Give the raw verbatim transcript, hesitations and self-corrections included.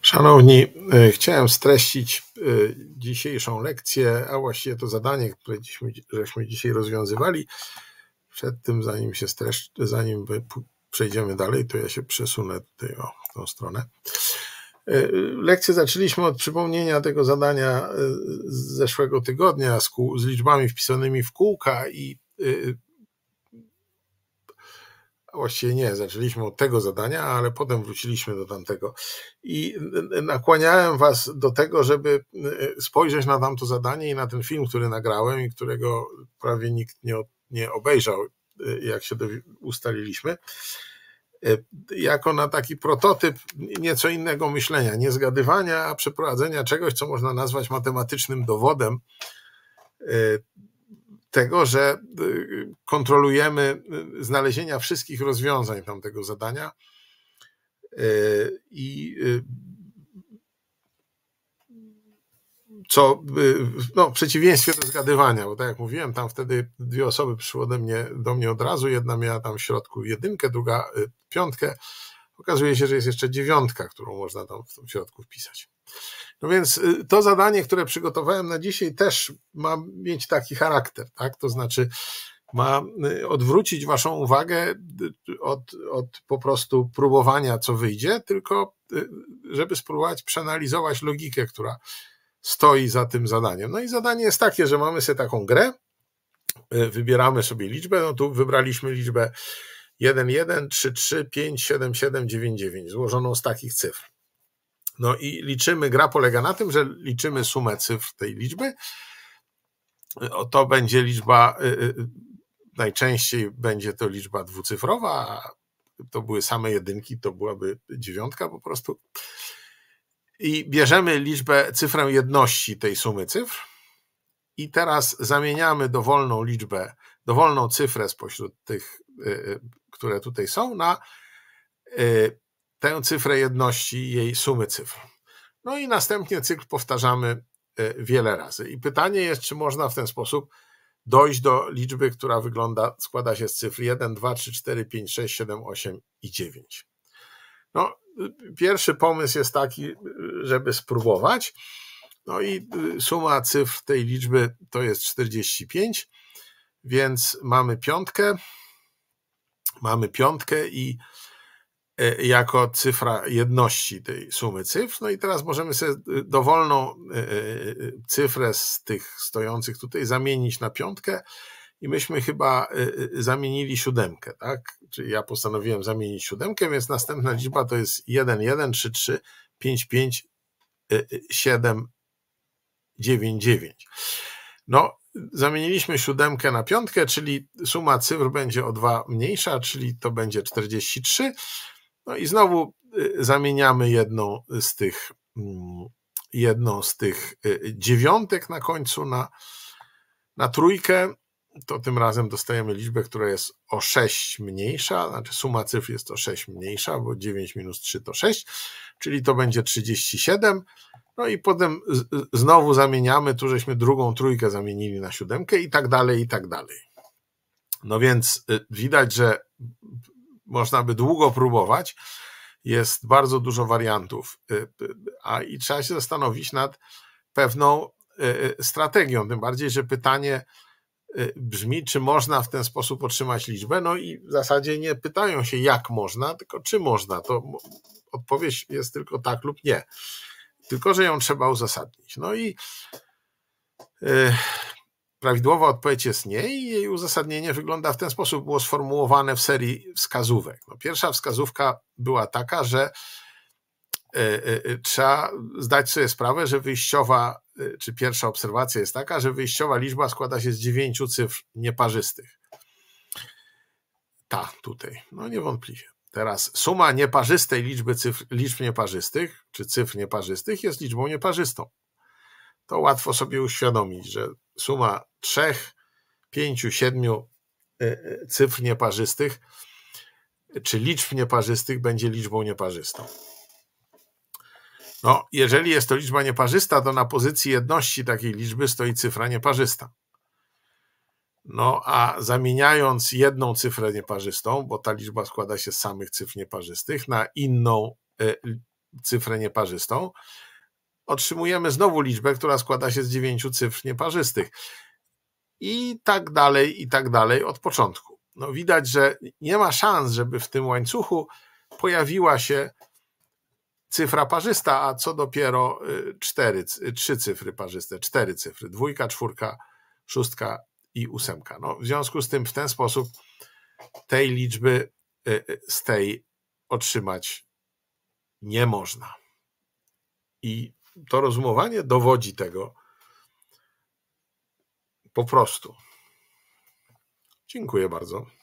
Szanowni, chciałem streścić dzisiejszą lekcję, a właściwie to zadanie, które dziśmy, żeśmy dzisiaj rozwiązywali. Przed tym, zanim się streszcz, zanim przejdziemy dalej, to ja się przesunę tutaj o, w tą stronę. Lekcję zaczęliśmy od przypomnienia tego zadania z zeszłego tygodnia z, kół, z liczbami wpisanymi w kółka i właściwie nie, zaczęliśmy od tego zadania, ale potem wróciliśmy do tamtego i nakłaniałem was do tego, żeby spojrzeć na tamto zadanie i na ten film, który nagrałem i którego prawie nikt nie, nie obejrzał, jak się ustaliliśmy, jako na taki prototyp nieco innego myślenia, nie zgadywania, a przeprowadzenia czegoś, co można nazwać matematycznym dowodem tego, że kontrolujemy znalezienia wszystkich rozwiązań tamtego zadania i co no, w przeciwieństwie do zgadywania, bo tak jak mówiłem, tam wtedy dwie osoby przyszły ode mnie, do mnie od razu, jedna miała tam w środku jedynkę, druga piątkę. Okazuje się, że jest jeszcze dziewiątka, którą można tam w środku wpisać. No więc to zadanie, które przygotowałem na dzisiaj, też ma mieć taki charakter, tak? To znaczy ma odwrócić waszą uwagę od, od po prostu próbowania, co wyjdzie, tylko żeby spróbować przeanalizować logikę, która stoi za tym zadaniem. No i zadanie jest takie, że mamy sobie taką grę, wybieramy sobie liczbę, no tu wybraliśmy liczbę jeden, jeden, trzy, trzy, pięć, siedem, siedem, dziewięć, dziewięć, złożoną z takich cyfr. No i liczymy, gra polega na tym, że liczymy sumę cyfr tej liczby. To będzie liczba, najczęściej będzie to liczba dwucyfrowa, a to były same jedynki, to byłaby dziewiątka po prostu. I bierzemy liczbę, cyfrę jedności tej sumy cyfr i teraz zamieniamy dowolną liczbę, dowolną cyfrę spośród tych, które tutaj są, na tę cyfrę jedności jej sumy cyfr. No i następnie cykl powtarzamy wiele razy. I pytanie jest, czy można w ten sposób dojść do liczby, która wygląda, składa się z cyfr jeden, dwa, trzy, cztery, pięć, sześć, siedem, osiem i dziewięć. No, pierwszy pomysł jest taki, żeby spróbować. No i suma cyfr tej liczby to jest czterdzieści pięć, więc mamy piątkę, mamy piątkę i jako cyfra jedności tej sumy cyfr. No i teraz możemy sobie dowolną cyfrę z tych stojących tutaj zamienić na piątkę i myśmy chyba zamienili siódemkę, tak? Czyli ja postanowiłem zamienić siódemkę, więc następna liczba to jest jeden, jeden, trzy, trzy, pięć, pięć, siedem, dziewięć, dziewięć. No, zamieniliśmy siódemkę na piątkę, czyli suma cyfr będzie o dwa mniejsza, czyli to będzie czterdzieści trzy. No i znowu zamieniamy jedną z tych, jedną z tych dziewiątek na końcu na, na trójkę. To tym razem dostajemy liczbę, która jest o sześć mniejsza, znaczy suma cyfr jest o sześć mniejsza, bo dziewięć minus trzy to sześć, czyli to będzie trzydzieści siedem. No i potem znowu zamieniamy, tu żeśmy drugą trójkę zamienili na siódemkę i tak dalej, i tak dalej. No więc widać, że można by długo próbować, jest bardzo dużo wariantów, a i trzeba się zastanowić nad pewną strategią, tym bardziej, że pytanie brzmi, czy można w ten sposób otrzymać liczbę, no i w zasadzie nie pytają się, jak można, tylko czy można, to odpowiedź jest tylko tak lub nie, tylko że ją trzeba uzasadnić. No i yy, prawidłowa odpowiedź jest nie i jej uzasadnienie wygląda w ten sposób, było sformułowane w serii wskazówek. No, pierwsza wskazówka była taka, że y, y, trzeba zdać sobie sprawę, że wyjściowa, y, czy pierwsza obserwacja jest taka, że wyjściowa liczba składa się z dziewięciu cyfr nieparzystych. Ta tutaj, no niewątpliwie. Teraz suma nieparzystej liczby cyfr, liczb nieparzystych, czy cyfr nieparzystych jest liczbą nieparzystą. To łatwo sobie uświadomić, że suma trzech, pięciu, siedmiu cyfr nieparzystych, czy liczb nieparzystych będzie liczbą nieparzystą. No, jeżeli jest to liczba nieparzysta, to na pozycji jedności takiej liczby stoi cyfra nieparzysta. No, a zamieniając jedną cyfrę nieparzystą, bo ta liczba składa się z samych cyfr nieparzystych, na inną cyfrę nieparzystą, otrzymujemy znowu liczbę, która składa się z dziewięciu cyfr nieparzystych. I tak dalej, i tak dalej od początku. No widać, że nie ma szans, żeby w tym łańcuchu pojawiła się cyfra parzysta, a co dopiero cztery, trzy cyfry parzyste, cztery cyfry, dwójka, czwórka, szóstka i ósemka. No, w związku z tym w ten sposób tej liczby z tej otrzymać nie można. I to rozumowanie dowodzi tego po prostu. Dziękuję bardzo.